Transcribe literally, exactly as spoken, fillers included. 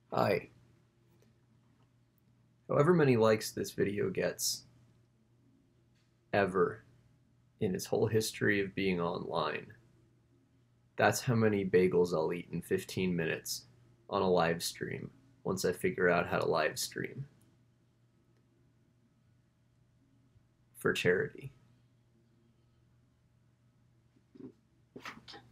Hi. However many likes this video gets ever in its whole history of being online, that's how many bagels I'll eat in fifteen minutes on a live stream once I figure out how to live stream for charity.